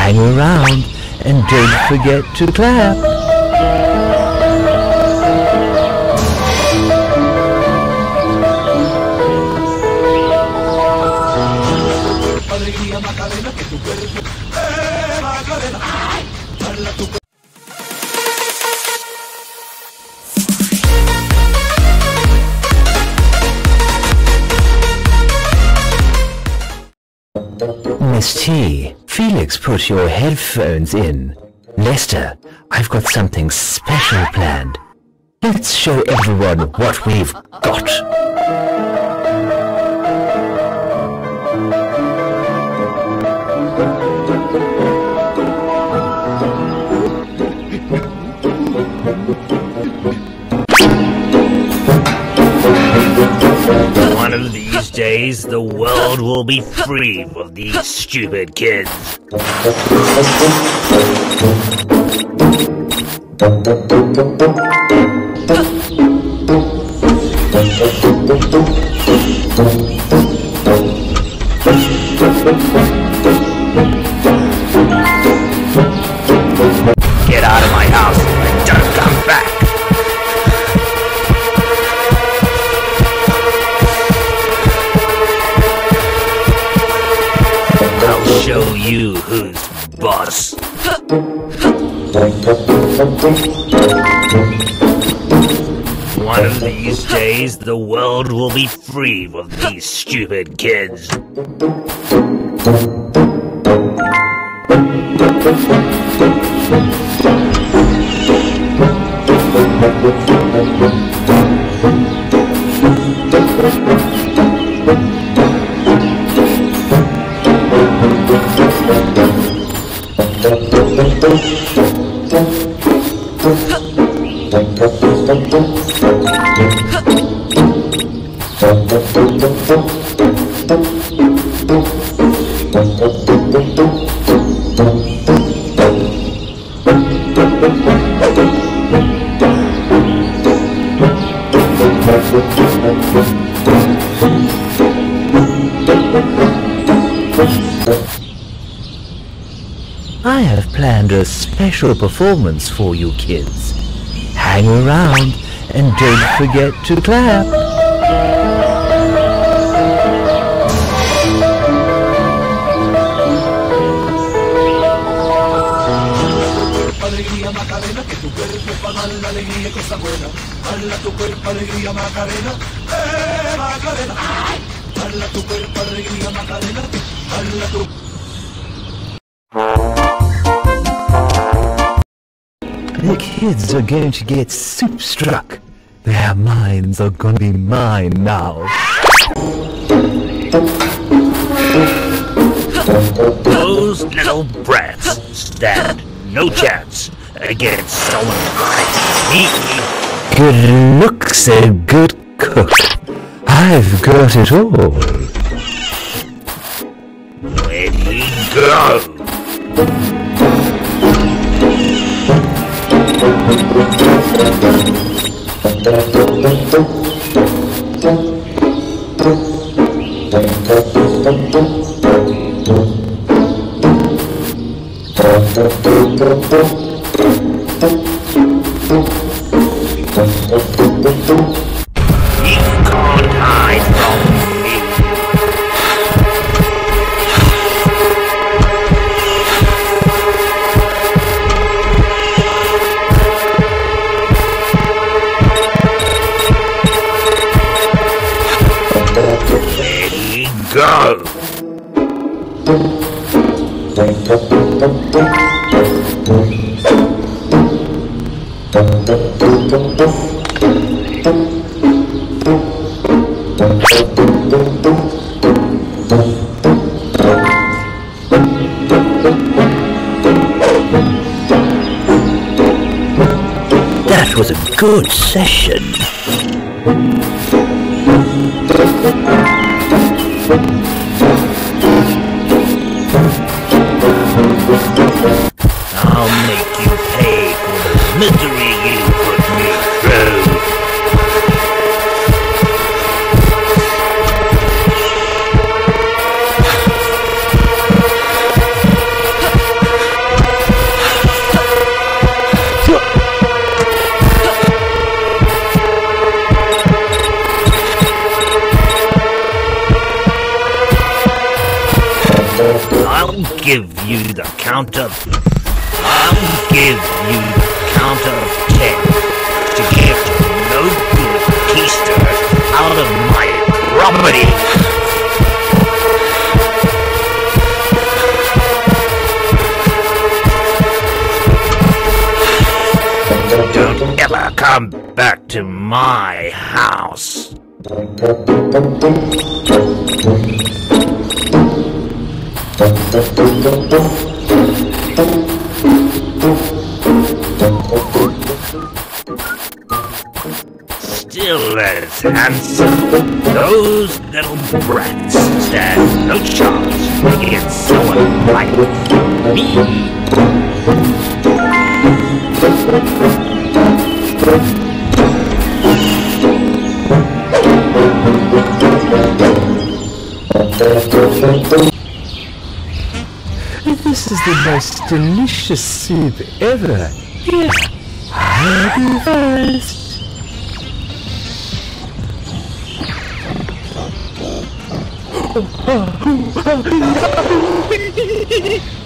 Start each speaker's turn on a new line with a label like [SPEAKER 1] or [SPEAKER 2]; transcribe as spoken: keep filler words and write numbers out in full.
[SPEAKER 1] Hang around and don't forget to clap. Miss T, Felix, put your headphones in. Lester, I've got something special planned. Let's show everyone what we've got.
[SPEAKER 2] One of these days, the world will be free of these stupid kids. Get out of my house and don't come back. I'll show you who's boss. One of these days, the world will be free of these stupid kids.
[SPEAKER 1] I have planned a special performance for you kids. Hang around and don't forget to clap. The kids are going to get soup struck. Their minds are going to be mine now.
[SPEAKER 2] Those little brats stand no chance against someone like me.
[SPEAKER 1] Good looks and good cook. I've got it all.
[SPEAKER 2] Where'd he go? You can't hide from me. Where'd he go?
[SPEAKER 1] That was a good session.
[SPEAKER 2] I'll make you pay for the misery you put me through. give you the count of... I'll give you the count of ten to get no good keisters out of my property. Don't ever come back to my house. Still as handsome. Those little brats stand no chance against someone like me.
[SPEAKER 1] This is the most delicious soup ever. Here, I'll be first. Oh, oh, oh, oh.